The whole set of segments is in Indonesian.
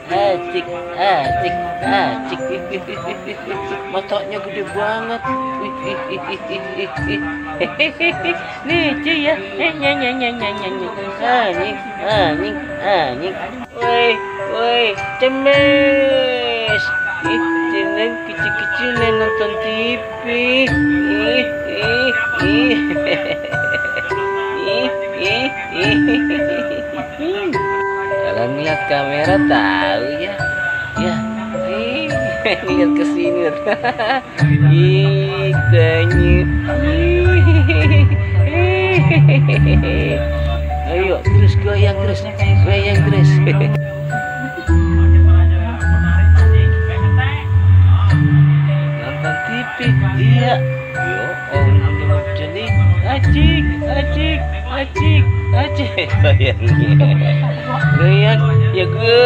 Asik, asik, asik. Matanya gede banget. Lucu ya. Anjing, anjing, anjing. Woi, woi, cemes. Jangan kecil-kecilan nonton TV. Kalau ngeliat kamera tahu ya, ya, lihat ke sini, tanya, ayo terus goyang terus, goyang terus. Nonton TV, iya, yo, orang jadi acik, acik, acik, acik, goyangnya, goyang, ya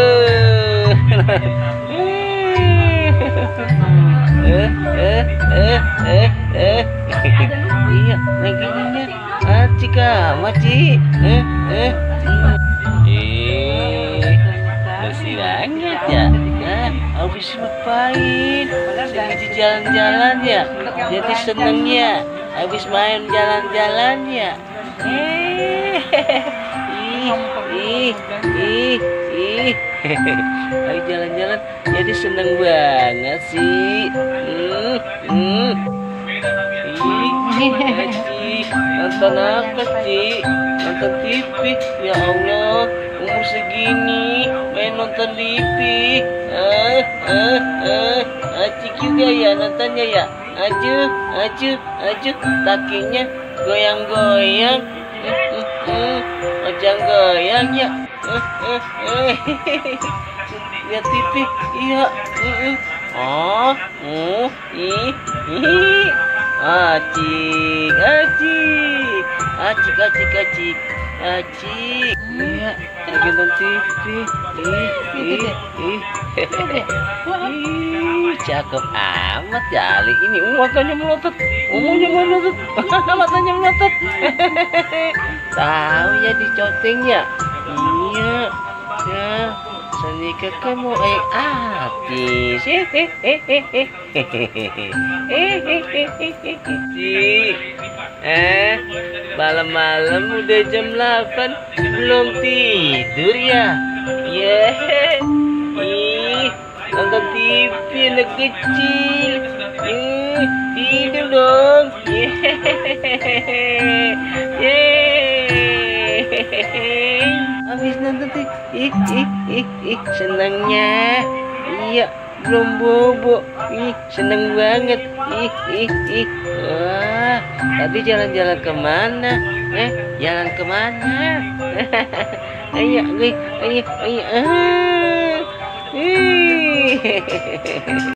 iya, laginya, acik amat sih, bersih banget ya. Habis ngapain? Lagi jalan-jalan ya, jadi senengnya. Habis main jalan-jalan ya. Habis jalan-jalan jadi seneng banget sih. Nonton apa sih? Nonton TV. Ya Allah, umur segini main nonton TV. Acik juga ya nontonnya ya. Aju, aju, aju, kakinya goyang-goyang. Macam goyang ya. Lihat TV, iya. Acik, acik, acik, acik, acik, acik. Iya, lagi nonton TV. Cakep amat jali ini. Matanya melotot, umumnya melotot, matanya melotot. Tahu ya dicotengnya. Iya, ya. Senika kamu artis. Malam-malam udah jam 8 belum tidur ya? Nonton TV anak kecil. Tidur dong. Habis nonton TV, senangnya. Iya, belum bobo. Seneng banget. Wah, tadi jalan-jalan kemana? Jalan kemana? Ayo, ayo, ayo.